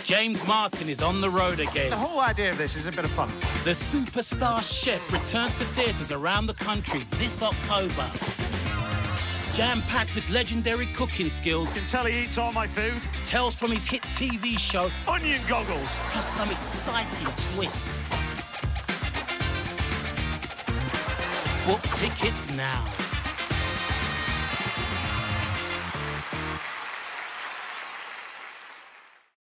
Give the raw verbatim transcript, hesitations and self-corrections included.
James Martin is on the road again. The whole idea of this is a bit of fun. The superstar chef returns to theatres around the country this October. Jam-packed with legendary cooking skills. You can tell he eats all my food. Tells from his hit T V show. Onion goggles. Plus some exciting twists. Book tickets now.